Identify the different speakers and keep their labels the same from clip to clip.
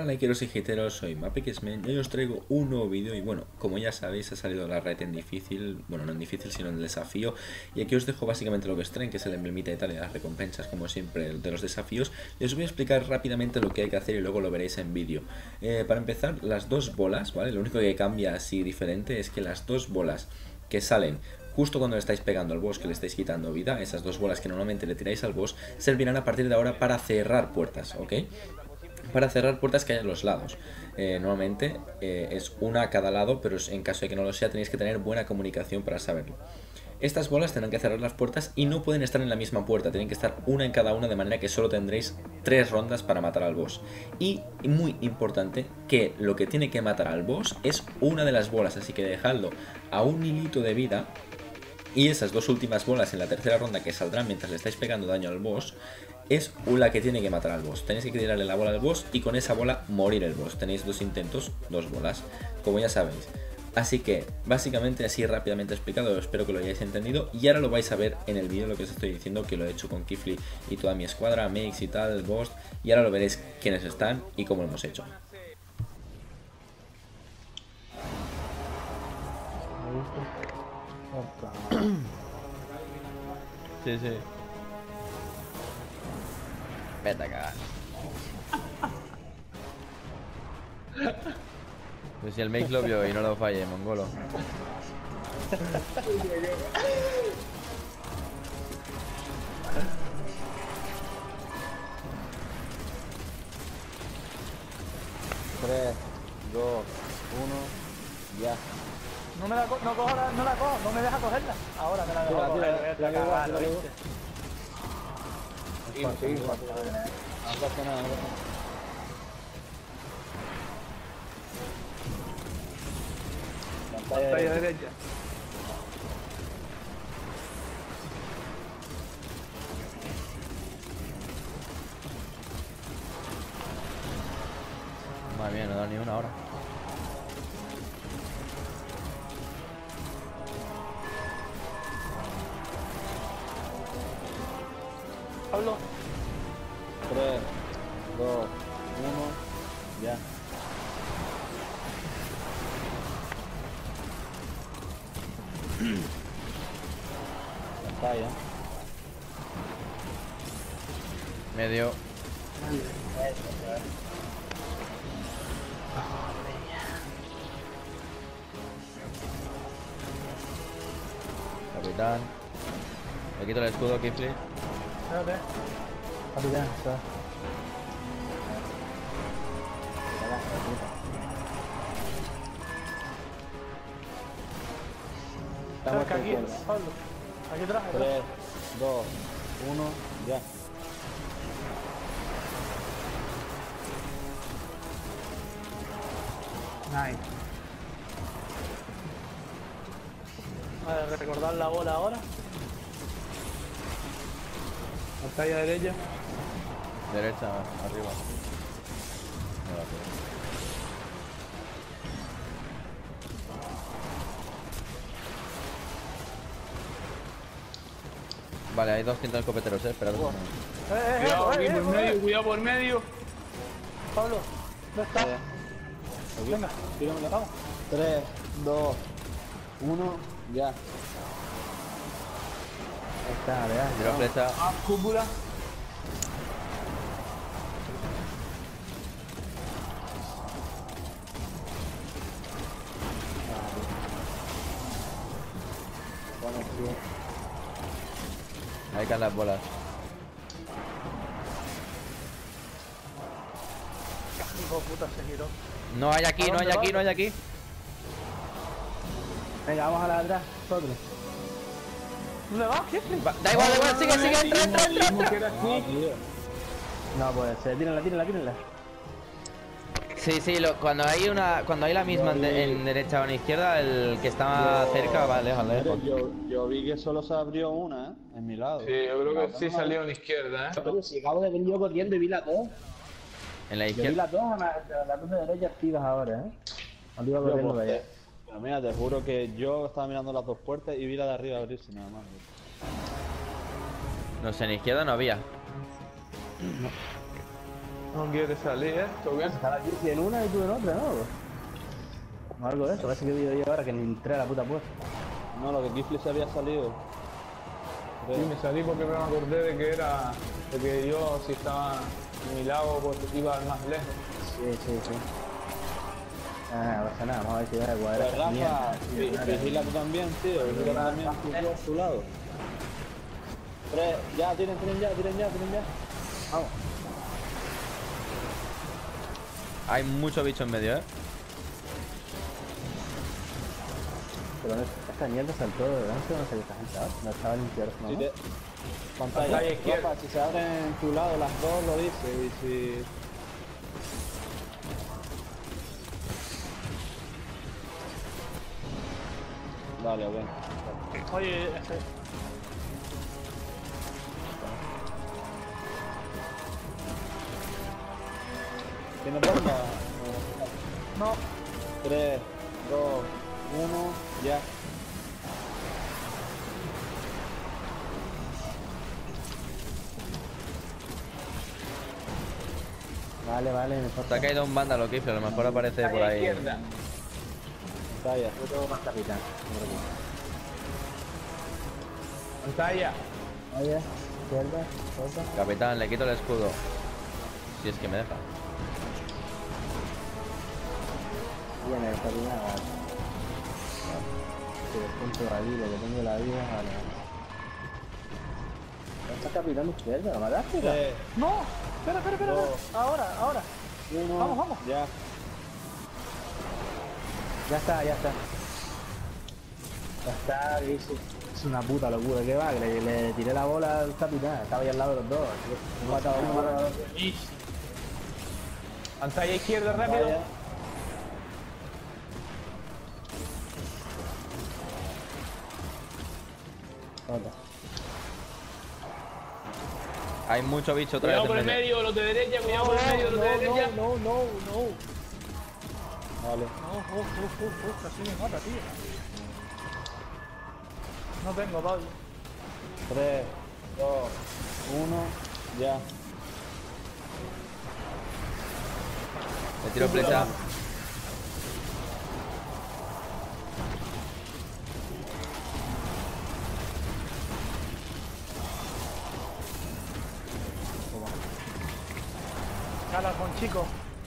Speaker 1: Hola likeros y giteros, soy MapXmen y hoy os traigo un nuevo vídeo. Y bueno, como ya sabéis, ha salido la red en difícil, bueno, no en difícil sino en el desafío. Y aquí os dejo básicamente lo que os traen, que es el emblemita y tal, y las recompensas como siempre de los desafíos. Y os voy a explicar rápidamente lo que hay que hacer y luego lo veréis en vídeo. Para empezar, las dos bolas, ¿vale? Lo único que cambia así diferente es que las dos bolas que salen justo cuando le estáis pegando al boss, que le estáis quitando vida, esas dos bolas que normalmente le tiráis al boss, servirán a partir de ahora para cerrar puertas, ¿ok? Para cerrar puertas que hay a los lados. Normalmente es una a cada lado, pero en caso de que no lo sea tenéis que tener buena comunicación para saberlo. Estas bolas tendrán que cerrar las puertas y no pueden estar en la misma puerta, tienen que estar una en cada una, de manera que solo tendréis 3 rondas para matar al boss. Y muy importante, que lo que tiene que matar al boss es una de las bolas, así que dejadlo a un hilito de vida. Y esas dos últimas bolas en la tercera ronda que saldrán mientras le estáis pegando daño al boss es la que tiene que matar al boss. Tenéis que tirarle la bola al boss y con esa bola morir el boss. Tenéis 2 intentos, 2 bolas, como ya sabéis. Así que, básicamente así rápidamente explicado, espero que lo hayáis entendido. Y ahora lo vais a ver en el vídeo, lo que os estoy diciendo, que lo he hecho con Kifli y toda mi escuadra, Mix y tal, Ghost. Y ahora lo veréis quiénes están y cómo lo hemos hecho.
Speaker 2: Sí, sí. Vete a cagar. Pues si el Mix lo vio y no lo falle, mongolo.
Speaker 3: Tres, dos, uno, ya.
Speaker 4: No me la cojo, no me deja cogerla. Ahora me la dejo coger.
Speaker 3: No pasa nada, no pasa nada.
Speaker 4: Pantalla derecha.
Speaker 2: Madre mía, no da ni una hora.
Speaker 4: Pablo.
Speaker 3: 3, 2, 1, ya. Pantalla.
Speaker 2: Medio. Capitán. Le quito el escudo, Kifli.
Speaker 4: Espérate.
Speaker 3: Capitán, está.
Speaker 4: Cerca aquí, Pablo. Aquí atrás.
Speaker 3: 3, 2, 1, ya.
Speaker 4: Nice. Vale, recordar la bola ahora. Pantalla derecha.
Speaker 2: Derecha, arriba. Vale, hay 200 escopeteros, espera.
Speaker 4: Cuidado por medio. Pablo, ¿dónde está? Venga,
Speaker 3: Tíramela.
Speaker 4: vamos.
Speaker 3: 3, 2, 1, ya. Ahí está, vea.
Speaker 2: Tiro flecha.
Speaker 4: Cúpula.
Speaker 2: Ahí caen las bolas.
Speaker 4: Hijo de puta, se giró.
Speaker 2: No hay aquí, no hay aquí, no hay aquí.
Speaker 3: Venga, vamos a la de atrás, nosotros.
Speaker 4: ¿Dónde vas? ¿Qué?
Speaker 2: Da igual, sigue, entra.
Speaker 3: No puede ser, tírenla.
Speaker 2: Sí, cuando hay la misma en derecha o en izquierda, el que está cerca va lejos.
Speaker 3: Yo vi que solo se abrió una, en mi lado.
Speaker 5: Sí, yo creo que sí salió a la izquierda,
Speaker 3: Pero si acabo de venir yo corriendo y vi las dos.
Speaker 2: En la
Speaker 3: Yo vi
Speaker 2: izquierda.
Speaker 3: las dos, las dos de derecha activas ahora, No iba corriendo de allá. Pero mira, te juro que yo estaba mirando las dos puertas y vi la de arriba abrirse nada más.
Speaker 2: No sé, en izquierda no había.
Speaker 5: No quiere salir esto, ¿qué?
Speaker 3: Estaba aquí en una y tú en otra, ¿no? O algo de eso, parece que vi yo ahora que ni entré a la puta puerta. No, lo que Kifli se había salido.
Speaker 5: Sí, me salí porque me acordé de que era... De que yo, si estaba en mi lado, pues iba más lejos.
Speaker 3: Sí. Ah, no pasa nada, vamos a ver si va a cuadrar. Pues Rafa, vigila tú también, tío. Vigila también a tu lado. Tres, ya, tiren ya. Vamos.
Speaker 2: Hay mucho bicho en medio,
Speaker 3: Pero esta mierda saltó de delante, no sé qué está gente ahora. No estaba limpiando, ¿no? Pantalla izquierda. Rafa, si se abren en tu lado las dos, lo dice. Y si... Vale, ok.
Speaker 4: Oye, ese.
Speaker 3: ¿Tiene bomba?
Speaker 4: No.
Speaker 3: 3, 2, 1, ya. Vale, me
Speaker 2: Se ha caído un vándalo, Kifle, a lo mejor aparece por ahí.
Speaker 5: Izquierda.
Speaker 3: Pantalla, yo tengo más capitán.
Speaker 5: Pantalla.
Speaker 3: Pantalla, izquierda, otra.
Speaker 2: Capitán, le quito el escudo. Si es que me deja.
Speaker 3: Viene el capitán, vale. Que descuento la vida, que tengo la vida, vale. ¿Está capitán izquierda? ¿Lo mataste?
Speaker 4: No. Espera. Ahora.
Speaker 3: Uno,
Speaker 4: Vamos.
Speaker 3: Ya. Ya está. Ya está, dice. Es una puta locura, ¿qué va? Que le tiré la bola al capitán, estaba ahí al lado de los dos. Me he matado a uno.
Speaker 5: Pantalla izquierda, rápido.
Speaker 3: Otra.
Speaker 2: Hay mucho bicho otra
Speaker 5: Cuidado
Speaker 2: vez
Speaker 5: por
Speaker 2: en
Speaker 5: el
Speaker 2: medio.
Speaker 5: medio, los de derecha, cuidado por el medio, los de derecha.
Speaker 4: No.
Speaker 3: Vale.
Speaker 4: No, casi me mata, tío. No tengo, Pablo.
Speaker 3: 3, 2, 1, ya.
Speaker 2: Le tiro flecha.
Speaker 4: Cala con chico.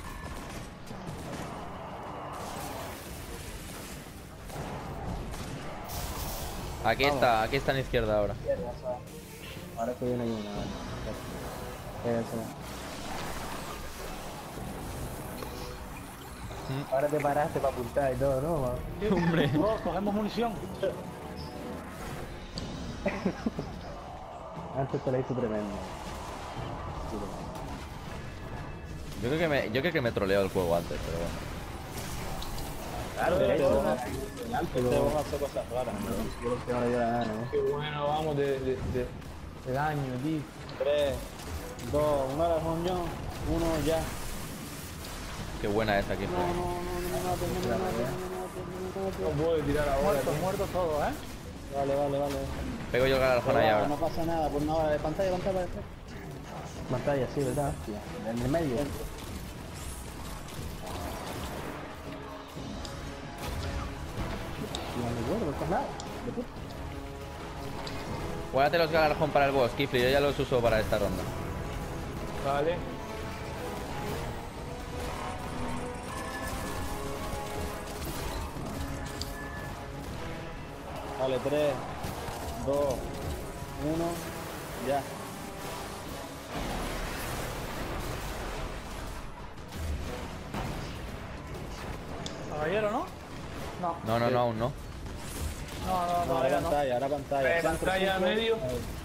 Speaker 2: Aquí está en la izquierda ahora.
Speaker 3: Ahora que viene una, vale. Ahora te paraste para apuntar y todo, ¿no?
Speaker 2: Hombre.
Speaker 4: No, cogemos munición.
Speaker 3: Antes te la hizo tremendo.
Speaker 2: Yo creo que me troleó el juego antes, pero bueno.
Speaker 3: Claro, te vamos a hacer cosas raras, ¿no? Yo creo que ahora yo la gano, ¿eh?
Speaker 5: Qué bueno, vamos de daño, tío.
Speaker 3: 3, 2, 1 a la reunión, 1 ya.
Speaker 2: Qué buena esta aquí.
Speaker 3: No
Speaker 5: No puedo tirar ahora.
Speaker 4: Muertos todos, ¿eh?
Speaker 3: Vale.
Speaker 2: Pego yo el galarjón ahí ahora.
Speaker 3: No pasa nada, por una hora de pantalla. Pantalla, sí, ¿verdad? En el medio. No me acuerdo, no pasa nada.
Speaker 2: Guárdate los galarjón para el boss, Kifli, yo ya los uso para esta ronda.
Speaker 5: Vale.
Speaker 3: Vale, 3, 2, 1, ya.
Speaker 4: Caballero, ¿no? No.
Speaker 2: No, aún no.
Speaker 4: No,
Speaker 3: Ahora pantalla.
Speaker 5: Pantalla medio.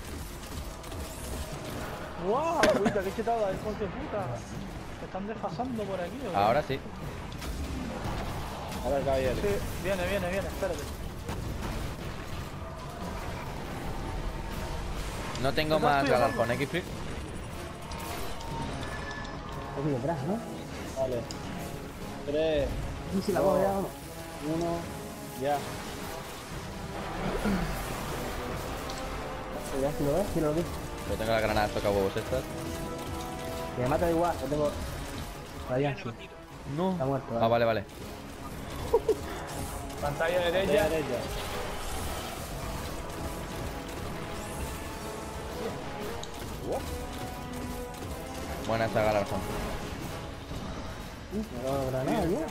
Speaker 4: ¡Wow! Puta, qué chetada, hijo de puta. Se están desfasando por aquí, ¿o qué?
Speaker 2: Ahora sí.
Speaker 3: A ver, caballero.
Speaker 4: Sí, viene, espérate.
Speaker 2: No tengo
Speaker 4: Detrás
Speaker 2: más
Speaker 4: tuyo,
Speaker 2: galarjón, Kifli.
Speaker 3: Aquí detrás, ¿no? Vale. 3, 2, 1, ya. ¿Ya si lo ves? ¿Sí lo ves?
Speaker 2: Yo tengo las granadas toca huevos estas.
Speaker 3: Que me mata igual, yo tengo... Radian, sí.
Speaker 2: No.
Speaker 3: Está muerto,
Speaker 2: Ah, vale.
Speaker 5: Pantalla derecha.
Speaker 2: Buena esa Galarjón.
Speaker 3: Me acabo de granada, ya.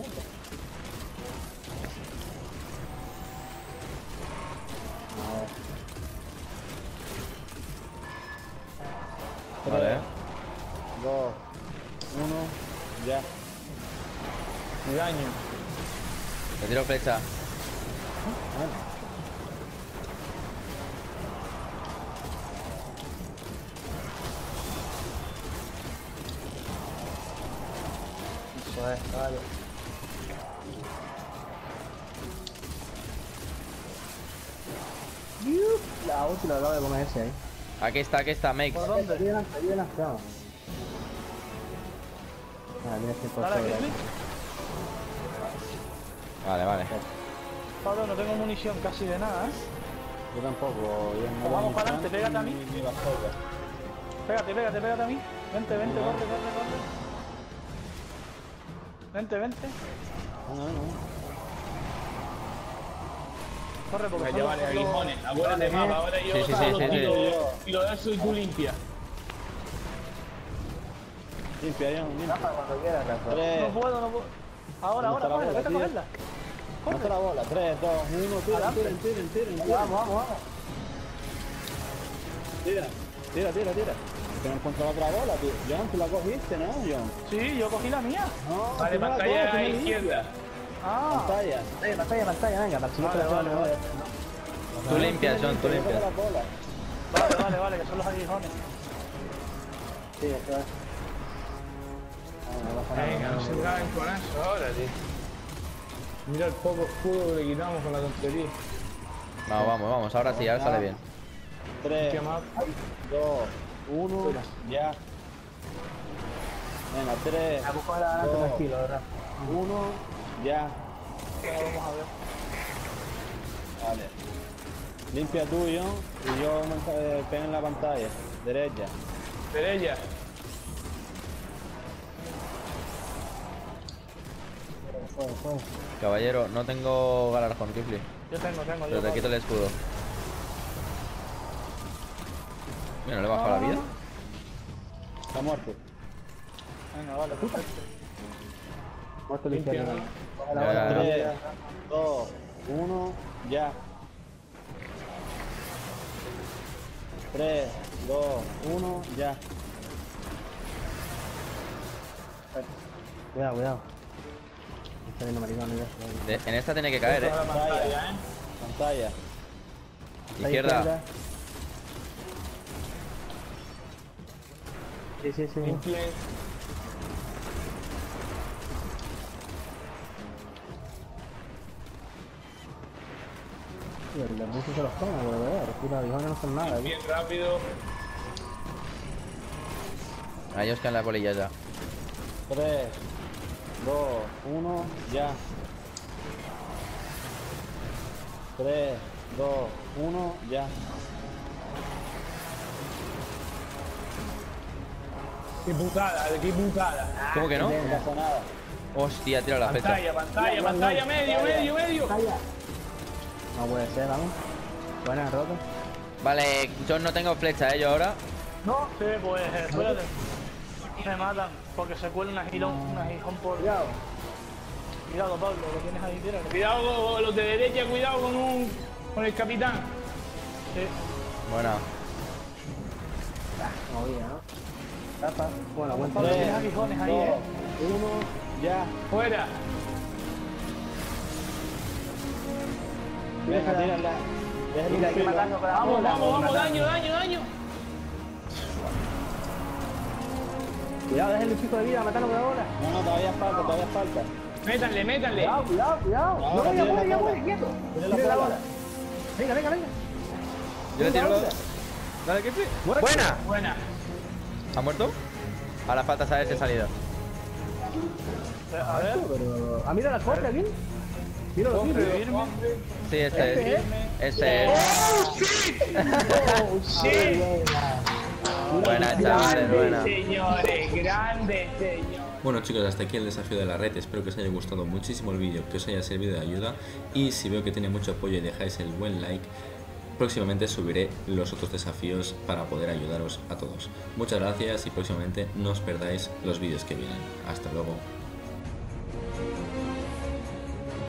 Speaker 2: Vale.
Speaker 3: 2, 1, ya.
Speaker 5: Y daño.
Speaker 2: Le tiro flecha.
Speaker 3: Eso es, vale. La ulti la acabo de comer ese ahí.
Speaker 2: Aquí está, Makes.
Speaker 4: ¿Por dónde?
Speaker 3: Allí delante, vamos. Ah, tienes que ir por
Speaker 4: ¿Dale
Speaker 3: sobre.
Speaker 4: aquí?
Speaker 2: Vale.
Speaker 4: Pablo, no tengo munición casi de nada, ¿eh?
Speaker 3: Yo tampoco, yo no.
Speaker 4: Pues vamos para adelante, pégate a mí.
Speaker 3: Ni las cosas.
Speaker 4: Pégate a mí. Vente, corre. Vente.
Speaker 3: No.
Speaker 4: Corre, porque
Speaker 5: Voy a
Speaker 4: son
Speaker 5: llevar
Speaker 4: los-
Speaker 5: aguijones. Acuérdate, mapa. Ahora yo
Speaker 2: Sí.
Speaker 5: y lo de eso y tú limpia.
Speaker 3: Limpia, limpia. Cuando quieras,
Speaker 4: No
Speaker 3: 3,
Speaker 4: puedo. Ahora,
Speaker 3: ¿Dónde está la
Speaker 4: corre,
Speaker 3: bola,
Speaker 4: vete a
Speaker 3: tío?
Speaker 4: cogerla.
Speaker 3: Corta la bola, 3, 2, 1, tiren. Vamos. Tira. Que no encuentro la otra bola, tío. John, tú la cogiste, ¿no, John?
Speaker 4: Sí, yo cogí la mía.
Speaker 3: No,
Speaker 5: Vale,
Speaker 3: tú no la
Speaker 5: pantalla
Speaker 3: coges,
Speaker 5: a
Speaker 3: tú
Speaker 5: la
Speaker 3: me
Speaker 5: izquierda.
Speaker 4: Ah,
Speaker 3: Pantalla, venga, para subir
Speaker 4: Vale.
Speaker 2: Tú limpias, John, tú limpias.
Speaker 4: vale, que son los aguijones.
Speaker 3: Sí, eso es.
Speaker 5: Venga, no se caen con eso ahora, tío. Mira el poco escudo que le quitamos con la tontería.
Speaker 2: Vamos, ahora sí, ahora sale bien.
Speaker 3: 3,
Speaker 5: ¿Qué más?
Speaker 3: 2, 1, ya. Venga, 3,
Speaker 4: La busco la
Speaker 3: Dos.
Speaker 4: tranquilo, ¿verdad?
Speaker 3: 1, ya.
Speaker 4: Vamos a ver.
Speaker 3: Vale. Limpia tú, John, y yo pego en la pantalla. Derecha.
Speaker 5: Derecha.
Speaker 2: Caballero, no tengo Galarjón, Kifli.
Speaker 4: Yo tengo.
Speaker 2: Pero te quito el escudo. Mira, no le bajo la vida.
Speaker 3: Está muerto.
Speaker 4: Venga, vale, perfecto.
Speaker 3: Muerto
Speaker 5: Limpia.
Speaker 2: Ya.
Speaker 3: 3, 2, 1, ya. 3, 2, 1, ya. Cuidado. Está viendo maricón,
Speaker 2: En esta tiene que caer,
Speaker 5: La pantalla,
Speaker 3: Pantalla.
Speaker 2: Izquierda.
Speaker 3: Sí.
Speaker 5: Limpia.
Speaker 3: Los buses se los comen, por ver. Los avijones no son nada.
Speaker 5: Bien rápido.
Speaker 2: Ahí os quedan las bolillas ya.
Speaker 3: 3, 2, 1, ya. 3, 2, 1, ya.
Speaker 5: Qué putada.
Speaker 2: ¿Cómo que no?
Speaker 3: No pasa nada.
Speaker 2: Hostia, tira la flecha.
Speaker 5: Pantalla, medio.
Speaker 3: No puede ser, vamos. Buena rota.
Speaker 2: Vale, yo no tengo flecha, yo ahora.
Speaker 4: No, sí, pues espérate. Me matan porque se cuela un agijón por. Cuidado, Pablo, lo tienes ahí, tíralo.
Speaker 5: Cuidado con los de derecha, cuidado con el capitán.
Speaker 4: Sí.
Speaker 2: Buena.
Speaker 3: Movida, ¿no? Tapa. Bueno, buen
Speaker 4: Pablo, tienes aguijones ahí,
Speaker 3: 1, ya.
Speaker 5: Fuera.
Speaker 3: Venga, tírala.
Speaker 4: Mira, hay que matarlo con la bola.
Speaker 5: Vamos, daño.
Speaker 3: Cuidado, déjale un pico de vida, matarlo con la bola. No, todavía falta.
Speaker 5: Métanle.
Speaker 4: Cuidado.
Speaker 3: No, ya muere, quieto. Tira la bola. Venga.
Speaker 2: Yo le tiro. Dale, Kifli.
Speaker 5: Buena.
Speaker 2: ¿Ha muerto? Ahora falta saber si ha salido.
Speaker 4: A ver,
Speaker 3: Ah, mira la copia aquí. Mira los tiros.
Speaker 2: Sí, este es.
Speaker 5: Oh, shit.
Speaker 2: Buena, chavales, buena.
Speaker 5: Señores, grande, señor.
Speaker 1: Bueno chicos, hasta aquí el desafío de la red, espero que os haya gustado muchísimo el vídeo, que os haya servido de ayuda y si veo que tiene mucho apoyo y dejáis el buen like, próximamente subiré los otros desafíos para poder ayudaros a todos. Muchas gracias y próximamente no os perdáis los vídeos que vienen. Hasta luego.